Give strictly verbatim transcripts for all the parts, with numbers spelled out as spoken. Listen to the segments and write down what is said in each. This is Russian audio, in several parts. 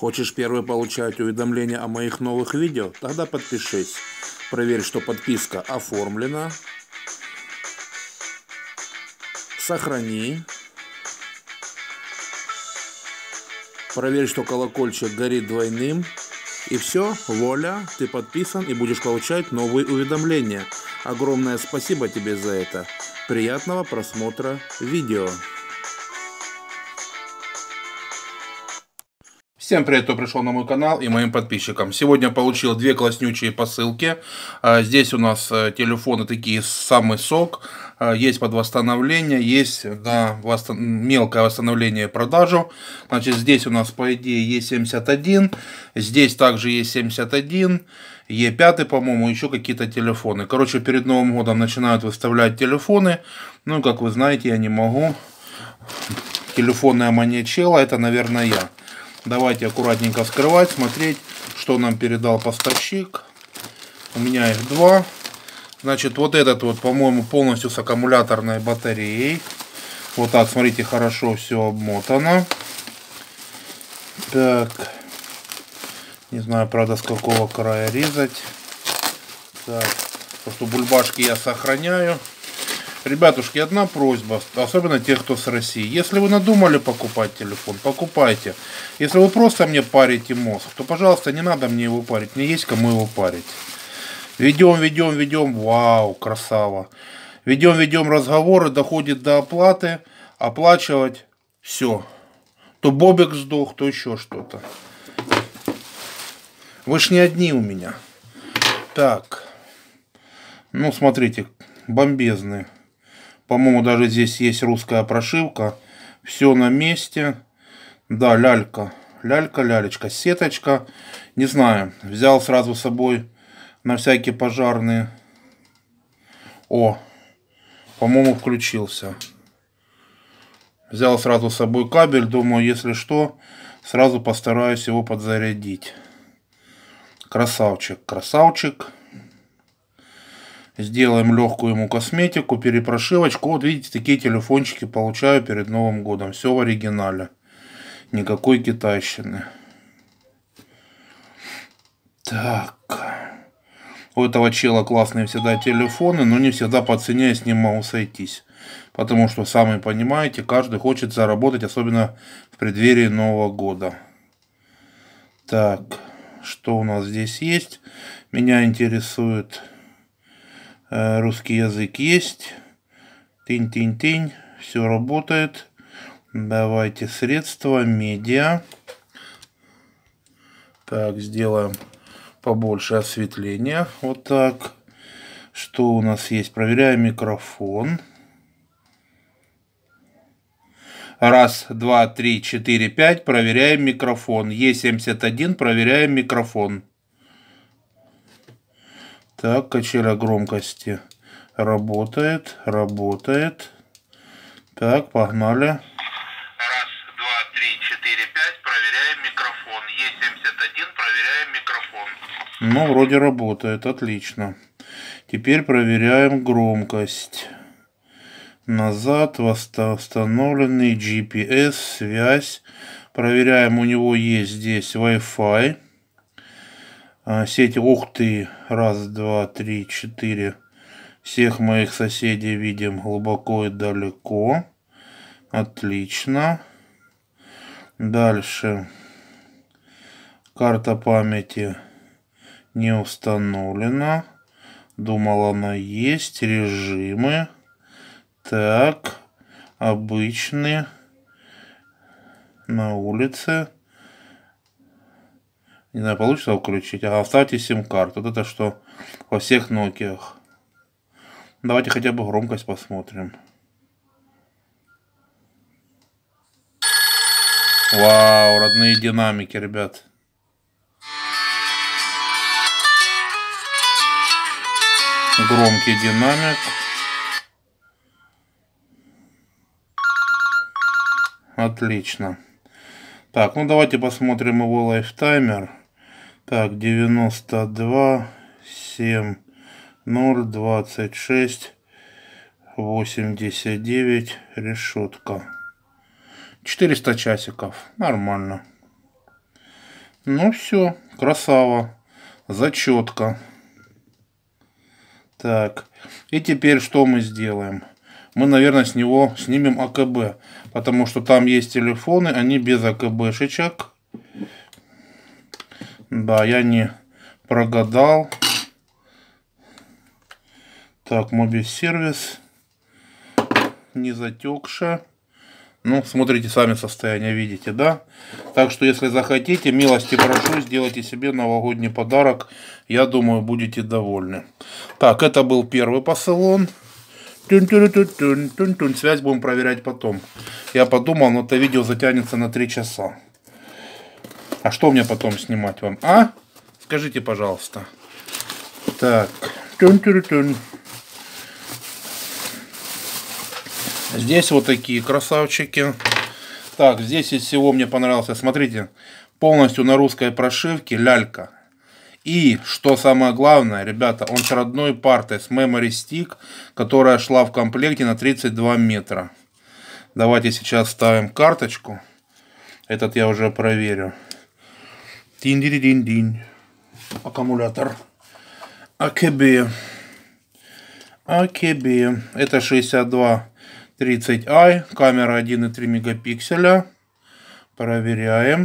Хочешь первый получать уведомления о моих новых видео? Тогда подпишись. Проверь, что подписка оформлена. Сохрани. Проверь, что колокольчик горит двойным. И все, вуаля, ты подписан и будешь получать новые уведомления. Огромное спасибо тебе за это. Приятного просмотра видео. Всем привет, кто пришел на мой канал и моим подписчикам. Сегодня получил две класснючие посылки. Здесь у нас телефоны такие, самый сок. Есть под восстановление, есть на восстан... мелкое восстановление и продажу. Значит, здесь у нас по идее е семьдесят один. Здесь также е семьдесят один. е пять, по-моему, еще какие-то телефоны. Короче, перед Новым годом начинают выставлять телефоны. Ну, как вы знаете, я не могу. Телефонная маньячела, это, наверное, я. Давайте аккуратненько вскрывать, смотреть, что нам передал поставщик. У меня их два. Значит, вот этот вот, по-моему, полностью с аккумуляторной батареей. Вот так, смотрите, хорошо все обмотано. Так. Не знаю, правда, с какого края резать. Так. Просто бульбашки я сохраняю. Ребятушки, одна просьба, особенно тех, кто с России. Если вы надумали покупать телефон, покупайте. Если вы просто мне парите мозг, то, пожалуйста, не надо мне его парить. Мне есть кому его парить. Ведем, ведем, ведем. Вау, красава. Ведем, ведем разговоры, доходит до оплаты. Оплачивать. Все. То Бобик сдох, то еще что-то. Вы ж не одни у меня. Так. Ну, смотрите, бомбезные. По-моему, даже здесь есть русская прошивка. Все на месте. Да, лялька. Лялька, лялечка. Сеточка. Не знаю. Взял сразу с собой на всякие пожарные. О. По-моему, включился. Взял сразу с собой кабель. Думаю, если что, сразу постараюсь его подзарядить. Красавчик. Красавчик. Сделаем легкую ему косметику, перепрошивочку. Вот видите, такие телефончики получаю перед Новым годом. Все в оригинале. Никакой китайщины. Так. У этого чела классные всегда телефоны, но не всегда по цене я с ним могу сойтись. Потому что, сами понимаете, каждый хочет заработать, особенно в преддверии Нового года. Так. Что у нас здесь есть? Меня интересует... Русский язык есть. Тынь-тынь-тынь. Все работает. Давайте средства. Медиа. Так, сделаем побольше осветления. Вот так. Что у нас есть? Проверяем микрофон. Раз, два, три, четыре, пять. Проверяем микрофон. е семьдесят один. Проверяем микрофон. Так, качеля громкости работает, работает. Так, погнали. Раз, два, три, четыре, пять. Проверяем микрофон. е семьдесят один. Проверяем микрофон. Ну, вроде работает, отлично. Теперь проверяем громкость. Назад, восстановленный джи пи эс, связь. Проверяем, у него есть здесь Wi-Fi. Сети, ух ты, раз, два, три, четыре. Всех моих соседей видим глубоко и далеко. Отлично. Дальше. Карта памяти не установлена. Думал, она есть. Режимы. Так. Обычные. На улице. Не знаю, получится включить. Ага, вставьте сим-карту. Вот это что во всех Nokia. Давайте хотя бы громкость посмотрим. Вау, родные динамики, ребят. Громкий динамик. Отлично. Так, ну давайте посмотрим его лайфтаймер. Так, девяносто два, семь, ноль, двадцать шесть, восемьдесят девять, решетка. четыреста часиков, нормально. Ну все, красава, зачетка. Так, и теперь что мы сделаем? Мы, наверное, с него снимем А К Б, потому что там есть телефоны, они без А К Б-шечек. Да, я не прогадал. Так, мобиль-сервис. Не затекша. Ну, смотрите сами состояние, видите, да? Так что, если захотите, милости прошу, сделайте себе новогодний подарок. Я думаю, будете довольны. Так, это был первый посылон. Тун-тун-тун-тун-тун-тун. Связь будем проверять потом. Я подумал, но это видео затянется на три часа. А что мне потом снимать вам? А? Скажите, пожалуйста. Так. Тун-тун-тун. Здесь вот такие красавчики. Так, здесь из всего мне понравился. Смотрите, полностью на русской прошивке лялька. И, что самое главное, ребята, он с родной партой, с Memory Stick, которая шла в комплекте на тридцать два метра. Давайте сейчас ставим карточку. Этот я уже проверю. Тин-дин-дин-дин. Аккумулятор. А К Б. А К Б. Это шестьдесят два тридцать ай. Камера один и три мегапикселя. Проверяем.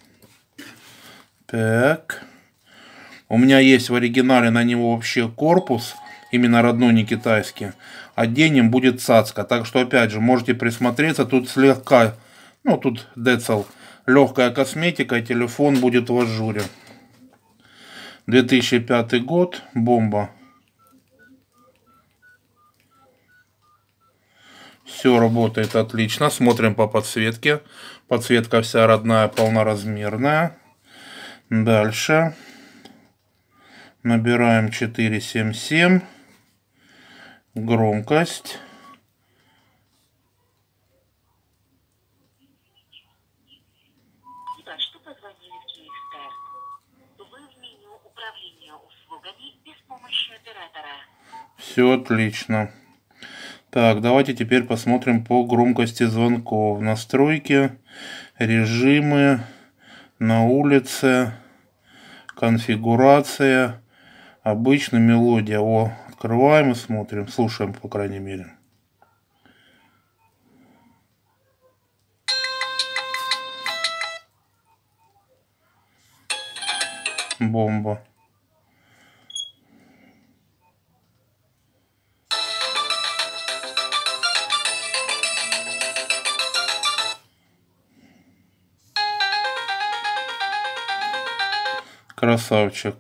Так. У меня есть в оригинале на него вообще корпус. Именно родной, не китайский. Оденем будет цацка. Так что, опять же, можете присмотреться. Тут слегка, ну, тут децл. Легкая косметика. Телефон будет в ажуре. две тысячи пятый год. Бомба. Все работает отлично. Смотрим по подсветке. Подсветка вся родная, полноразмерная. Дальше. Набираем четыре семь семь. Громкость. Что позвонили в Киевстар. Вы в меню управления услугами без помощи оператора. Все отлично. Так, давайте теперь посмотрим по громкости звонков. Настройки, режимы, на улице, конфигурация, обычная мелодия. О, открываем и смотрим, слушаем, по крайней мере. Бомба. Красавчик.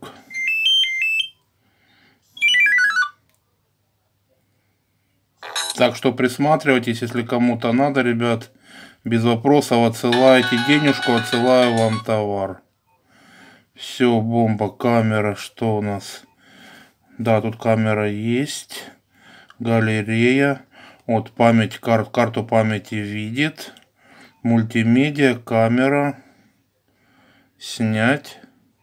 Так что присматривайтесь, если кому-то надо, ребят, без вопросов отсылайте денежку, отсылаю вам товар. Все, бомба, камера, что у нас? Да, тут камера есть. Галерея. Вот память, карт, карту памяти видит. Мультимедиа, камера. Снять.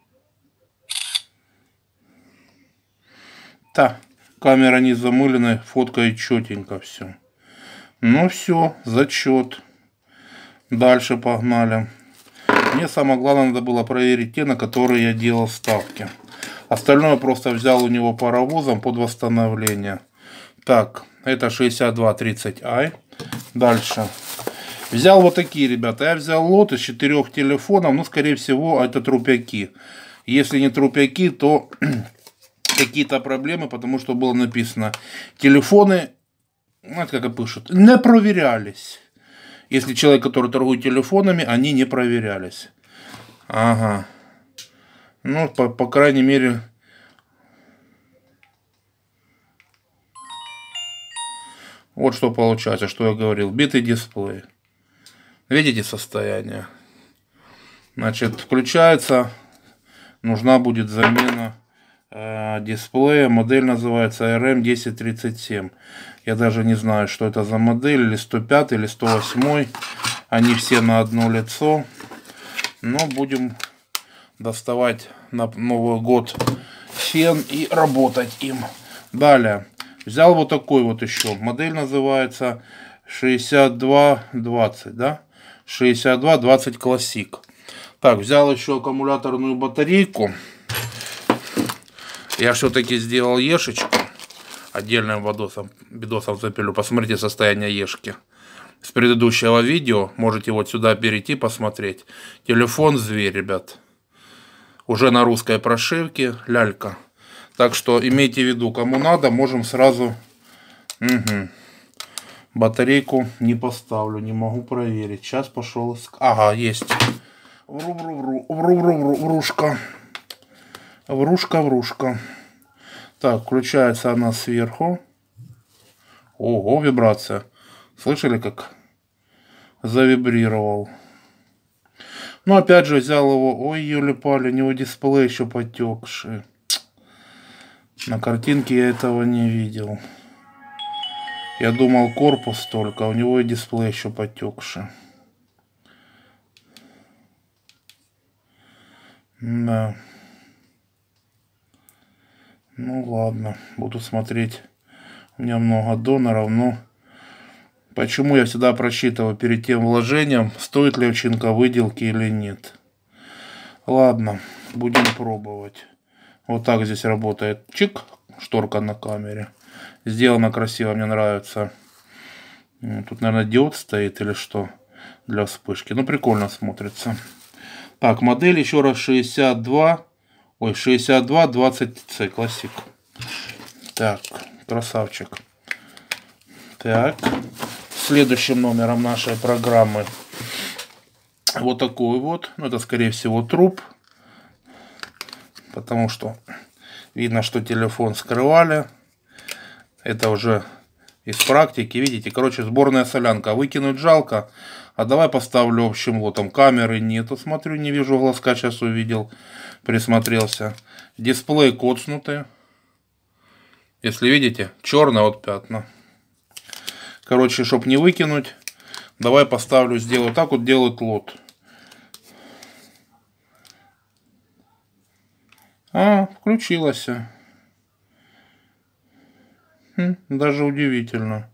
Да, камера не замыленная, фоткает четенько все. Ну все, зачет. Дальше погнали. Мне самое главное надо было проверить те, на которые я делал ставки. Остальное просто взял у него паровозом под восстановление. Так, это шестьдесят два тридцать ай. Дальше. Взял вот такие, ребята. Я взял лот из четырех телефонов. Ну, скорее всего, это трупяки. Если не трупяки, то какие-то проблемы, потому что было написано: телефоны, знаете, как пишут, не проверялись. Если человек, который торгует телефонами, они не проверялись. Ага. Ну, по, по крайней мере... Вот что получается, что я говорил. Битый дисплей. Видите состояние? Значит, включается. Нужна будет замена э, дисплея. Модель называется эр эм десять тридцать семь. Я даже не знаю, что это за модель. Или сто пятый, или сто восьмой. Они все на одно лицо. Но будем доставать на Новый год фен и работать им. Далее. Взял вот такой вот еще. Модель называется шестьдесят два двадцать, да? шестьдесят два двадцать Classic. Так, взял еще аккумуляторную батарейку. Я все-таки сделал ешечку. Отдельным видосом, видосом запилю. Посмотрите состояние ешки. С предыдущего видео. Можете вот сюда перейти, посмотреть. Телефон зверь, ребят. Уже на русской прошивке. Лялька. Так что имейте в виду, кому надо, можем сразу... Угу. Батарейку не поставлю, не могу проверить. Сейчас пошел... Ага, есть. Вру-вру-вру, вру-вру-вру, врушка. Врушка, врушка. Так, включается она сверху. Ого, вибрация. Слышали, как завибрировал? Ну, опять же, взял его. Ой, ёли-пали, у него дисплей еще потекший. На картинке я этого не видел. Я думал, корпус только, а у него и дисплей еще потекший. Да. Ну ладно, буду смотреть. У меня много доноров, но почему я всегда просчитываю перед тем вложением, стоит ли овчинка выделки или нет. Ладно, будем пробовать. Вот так здесь работает. Чик, шторка на камере. Сделано красиво, мне нравится. Тут, наверное, диод стоит или что для вспышки. Ну, прикольно смотрится. Так, модель еще раз шестьдесят два. Ой, шестьдесят два двадцать С, классик. Так, красавчик. Так, следующим номером нашей программы вот такой вот. Ну, это, скорее всего, труп. Потому что видно, что телефон скрывали. Это уже из практики, видите. Короче, сборная солянка. Выкинуть жалко. А давай поставлю общим лотом. Камеры нету, смотрю, не вижу глазка. Сейчас увидел, присмотрелся. Дисплей коцнутый. Если видите, черное вот пятна. Короче, чтобы не выкинуть, давай поставлю, сделаю так вот, делает лот. А, включилась. Хм, даже удивительно.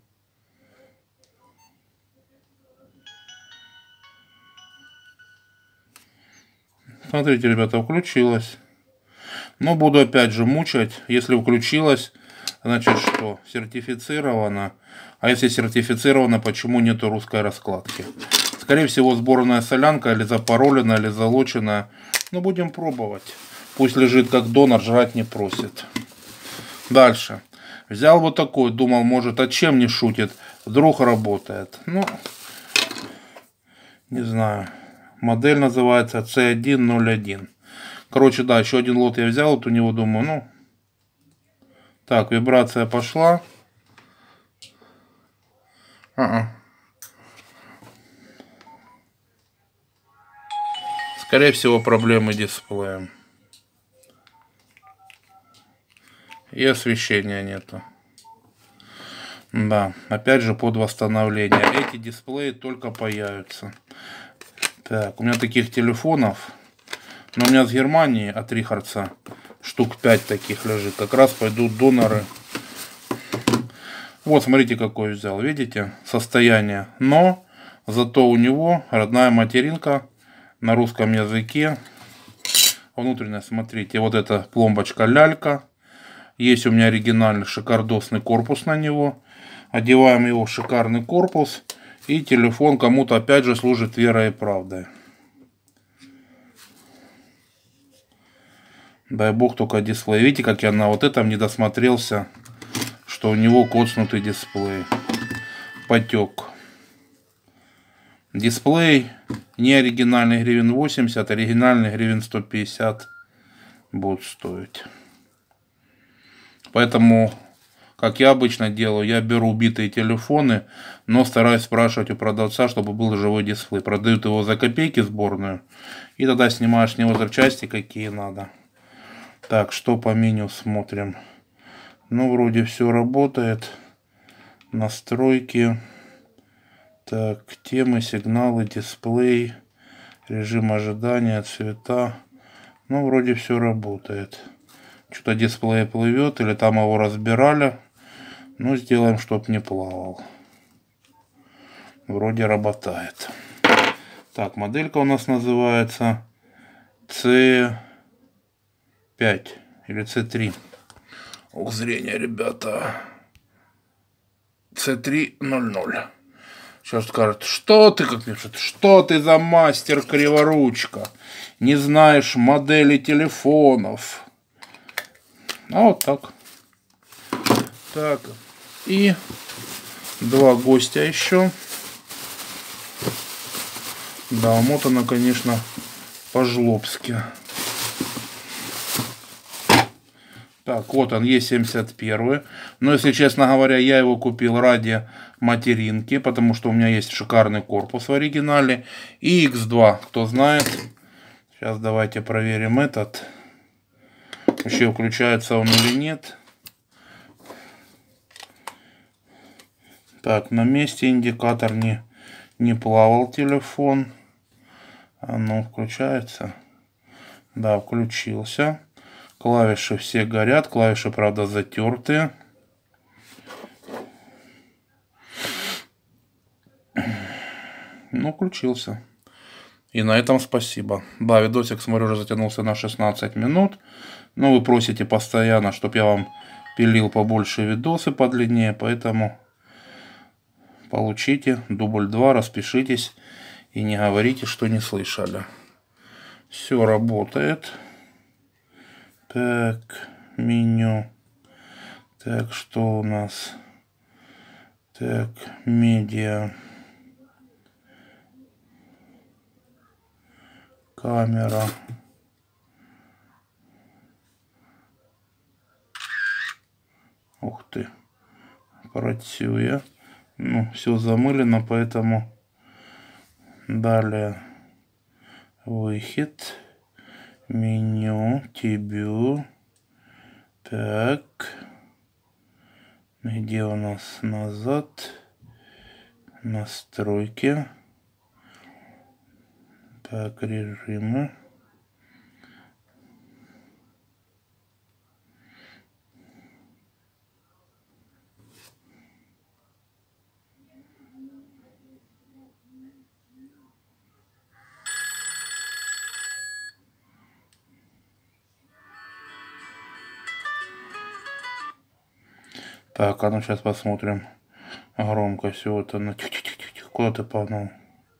Смотрите, ребята, включилась. Но буду опять же мучать. Если включилась, значит что? Сертифицировано. А если сертифицировано, почему нету русской раскладки? Скорее всего, сборная солянка или запаролена, или залочена. Но будем пробовать. Пусть лежит как донор, жрать не просит. Дальше. Взял вот такой, думал, может, а чем не шутит? Вдруг работает. Ну, не знаю. Модель называется С один ноль один. Короче, да, еще один лот я взял. Вот у него, думаю, ну... Так, вибрация пошла. А-а. Скорее всего, проблемы дисплеем. И освещения нету. Да, опять же под восстановление. Эти дисплеи только появятся. Так, у меня таких телефонов. Но у меня с Германии от Рихардса штук пять таких лежит. Как раз пойдут доноры. Вот, смотрите, какой взял. Видите? Состояние. Но зато у него родная материнка на русском языке. Внутренне, смотрите, вот эта пломбочка лялька. Есть у меня оригинальный шикардосный корпус на него. Одеваем его в шикарный корпус. И телефон кому-то опять же служит верой и правдой. Дай бог только дисплей. Видите, как я на вот этом не досмотрелся, что у него коцнутый дисплей. Потек. Дисплей не оригинальный гривен восемьдесят, оригинальный гривен сто пятьдесят будет стоить. Поэтому, как я обычно делаю, я беру убитые телефоны, но стараюсь спрашивать у продавца, чтобы был живой дисплей. Продают его за копейки сборную, и тогда снимаешь с него запчасти, какие надо. Так, что по меню смотрим. Ну, вроде все работает. Настройки. Так, темы, сигналы, дисплей, режим ожидания, цвета. Ну, вроде все работает. Что-то дисплей плывет, или там его разбирали. Ну, сделаем, чтоб не плавал. Вроде работает. Так, моделька у нас называется С пять или С три. Ух, зрение, ребята. С три ноль ноль. Сейчас скажут, что ты, как пишут, что ты за мастер криворучка? Не знаешь модели телефонов. А вот так. Так. И два гостя еще. Да, умотано, конечно, по-жлобски. Так, вот он, Е семьдесят один. Но, если честно говоря, я его купил ради материнки, потому что у меня есть шикарный корпус в оригинале. И икс два, кто знает. Сейчас давайте проверим этот. Вообще, включается он или нет. Так, на месте индикатор не, не плавал телефон. А ну, включается. Да, включился. Клавиши все горят. Клавиши, правда, затертые. Ну, включился. И на этом спасибо. Да, видосик, смотрю, уже затянулся на шестнадцать минут. Но вы просите постоянно, чтобы я вам пилил побольше видосы подлиннее. Поэтому получите дубль два, распишитесь и не говорите, что не слышали. Все работает. Так, меню. Так, что у нас? Так, медиа. Камера. Ух ты. Працює. Ну, все замылено, поэтому далее выход. Меню, тебе. Так. Где у нас назад? Настройки. Так, режимы. Так, а ну сейчас посмотрим громкость. Вот она. Куда ты погнал?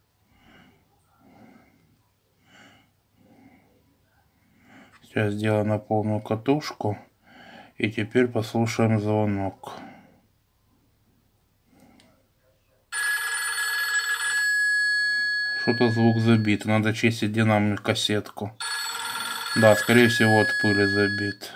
Сейчас сделаю на полную катушку. И теперь послушаем звонок. Что-то звук забит. Надо чистить динамик кассетку. Да, скорее всего, от пыли забит.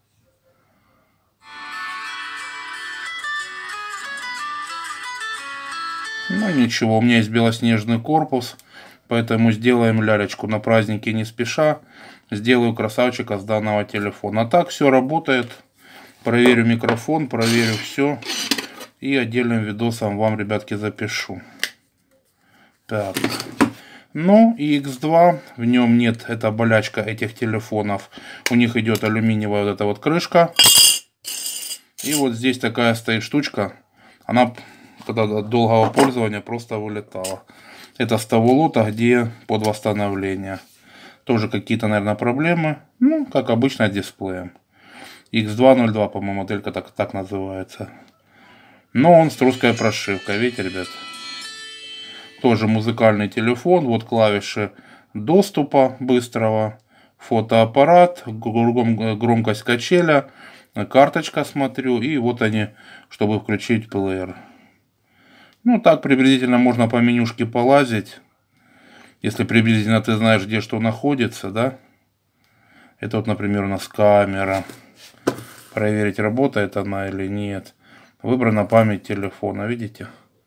Ну ничего, у меня есть белоснежный корпус, поэтому сделаем лялечку на праздники не спеша. Сделаю красавчика с данного телефона. А так все работает. Проверю микрофон, проверю все. И отдельным видосом вам, ребятки, запишу. Так. Ну и икс два, в нем нет, это болячка этих телефонов. У них идет алюминиевая вот эта вот крышка. И вот здесь такая стоит штучка. Она... когда от долгого пользования просто вылетала. Это с того лота, где под восстановление. Тоже какие-то, наверное, проблемы. Ну, как обычно, с дисплеем. икс два ноль два, по-моему, моделька так, так называется. Но он с русской прошивкой. Видите, ребят? Тоже музыкальный телефон. Вот клавиши доступа быстрого. Фотоаппарат. Громкость качеля. Карточка, смотрю. И вот они, чтобы включить плеер. Ну, так приблизительно можно по менюшке полазить. Если приблизительно ты знаешь, где что находится, да. Это вот, например, у нас камера. Проверить, работает она или нет. Выбрана память телефона, видите?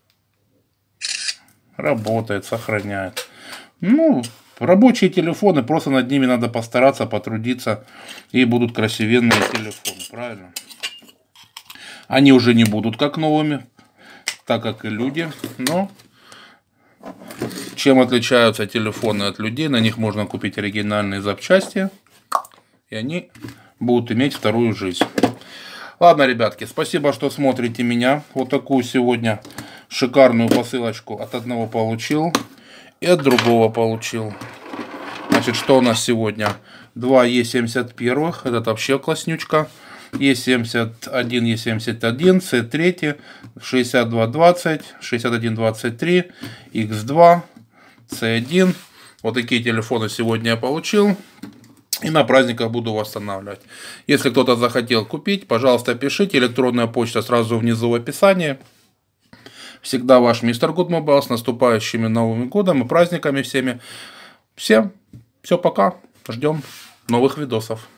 Работает, сохраняет. Ну, рабочие телефоны, просто над ними надо постараться, потрудиться. И будут красивенные телефоны, правильно? Они уже не будут как новыми, так как и люди, но чем отличаются телефоны от людей? На них можно купить оригинальные запчасти, и они будут иметь вторую жизнь. Ладно, ребятки, спасибо, что смотрите меня. Вот такую сегодня шикарную посылочку от одного получил и от другого получил. Значит, что у нас сегодня? Два Е семьдесят один, этот вообще класснючка. Е семьдесят один, Е семьдесят один, С три, шестьдесят два двадцать, шестьдесят один двадцать три, Икс два, С один. Вот такие телефоны сегодня я получил. И на праздниках буду восстанавливать. Если кто-то захотел купить, пожалуйста, пишите. Электронная почта сразу внизу в описании. Всегда ваш мистер Good Mobile. С наступающими Новым годом и праздниками всеми. Всем все, пока. Ждем новых видосов.